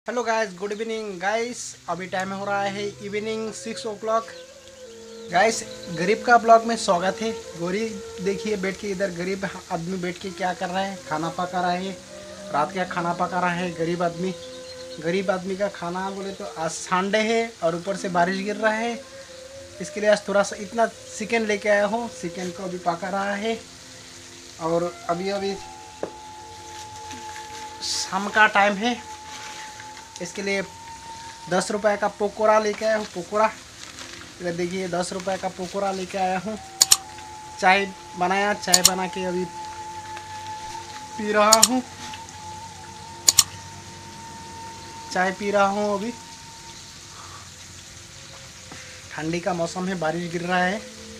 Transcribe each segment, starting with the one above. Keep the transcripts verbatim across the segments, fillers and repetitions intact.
Hello guys, good evening guys. अभी time हो रहा है evening six o'clock. Guys, गरीब का ब्लॉग में स्वागत है। गोरी देखिए बैठ के, इधर गरीब आदमी बैठ के क्या कर रहा है, खाना पका रहा है। रात का खाना पका रहा है गरीब आदमी। गरीब आदमी का खाना बोले तो आज संडे है और ऊपर से बारिश गिर रहा है। इसके लिए आज थोड़ा सा इतना चिकन लेके आया हूँ। चिकन को अभी पका रहा है और अभी अभी शाम का टाइम है। इसके लिए दस रुपए का पकोड़ा लेके आया हूँ। पकोड़ा इधर देखिए, दस रुपए का पकोड़ा लेके आया हूँ। चाय बनाया, चाय बना के अभी पी रहा हूँ। चाय पी रहा हूँ अभी। ठंडी का मौसम है, बारिश गिर रहा है।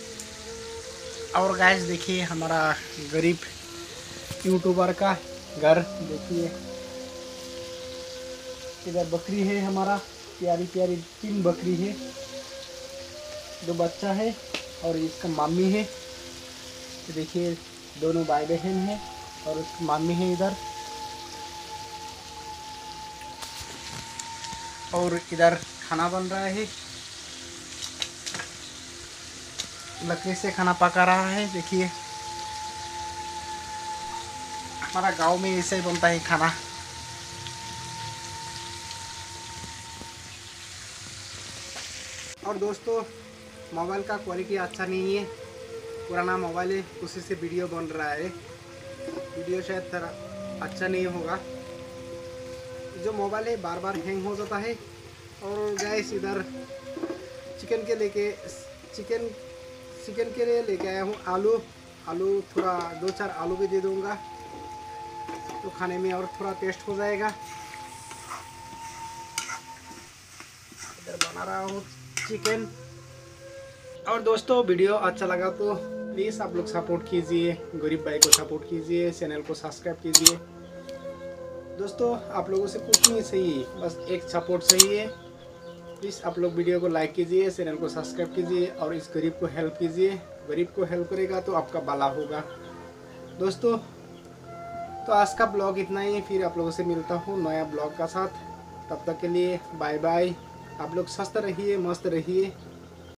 और गाइस देखिए, हमारा गरीब यूट्यूबर का घर देखिए। इधर बकरी है हमारा, प्यारी प्यारी तीन बकरी है। दो बच्चा है और इसका मामी है। तो देखिए, दोनों भाई बहन हैं और उसकी मामी है इधर। और इधर खाना बन रहा है, लकड़ी से खाना पका रहा है। देखिए, हमारा गांव में ऐसे ही बनता है खाना। और दोस्तों, मोबाइल का क्वालिटी अच्छा नहीं है, पुराना मोबाइल है, उसी से वीडियो बन रहा है। वीडियो शायद थोड़ा अच्छा नहीं होगा। जो मोबाइल है बार बार हैंग हो जाता है। और गैस इधर चिकन के लेके चिकन चिकन के लिए लेके आया हूँ आलू। आलू थोड़ा दो चार आलू भी दे दूँगा तो खाने में और थोड़ा टेस्ट हो जाएगा। इधर बना रहा हूँ चिकन। और दोस्तों, वीडियो अच्छा लगा तो प्लीज़ आप लोग सपोर्ट कीजिए, गरीब भाई को सपोर्ट कीजिए, चैनल को सब्सक्राइब कीजिए। दोस्तों, आप लोगों से कुछ नहीं चाहिए, बस एक सपोर्ट चाहिए। प्लीज़ आप लोग वीडियो को लाइक कीजिए, चैनल को सब्सक्राइब कीजिए और इस गरीब को हेल्प कीजिए। गरीब को हेल्प करेगा तो आपका भला होगा। दोस्तों, तो आज का ब्लॉग इतना ही। फिर आप लोगों से मिलता हूँ नया ब्लॉग का साथ। तब तक के लिए बाय बाय। आप लोग स्वस्थ रहिए, मस्त रहिए।